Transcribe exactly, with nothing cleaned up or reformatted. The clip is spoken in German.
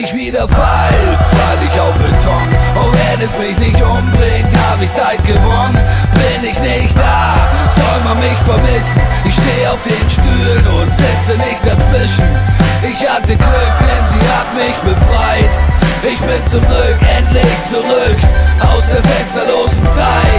ich wieder fall, fall ich auf Beton. Und wenn es mich nicht umbringt, hab ich Zeit gewonnen. Bin ich nicht da, soll man mich vermissen. Ich steh auf den Stühlen und sitze nicht dazwischen. Ich hatte Glück, denn sie hat mich befreit. Ich bin zurück, endlich zurück aus der fensterlosen Zeit.